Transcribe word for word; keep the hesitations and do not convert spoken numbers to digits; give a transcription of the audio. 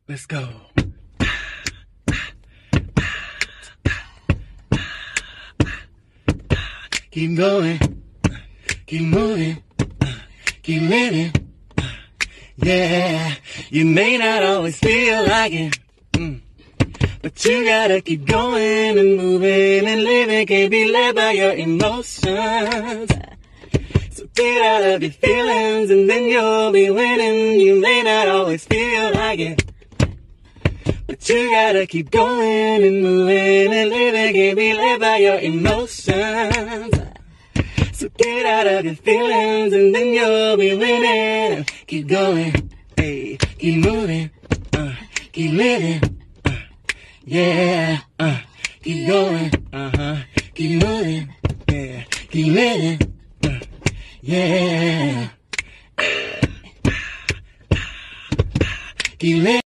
Let's go. Keep going, keep moving, keep living. Yeah, you may not always feel like it, mm. but you gotta keep going and moving and living. Can't be led by your emotions. So get out of your feelings and then you'll be winning. You may not always feel like it, but you gotta keep going and moving and living. Can't be led by your emotions. So get out of your feelings and then you'll be winning. Keep going, hey, keep moving, uh, keep living, uh, yeah, uh, keep going, uh-huh, keep moving, yeah, keep living, uh, yeah, keep living.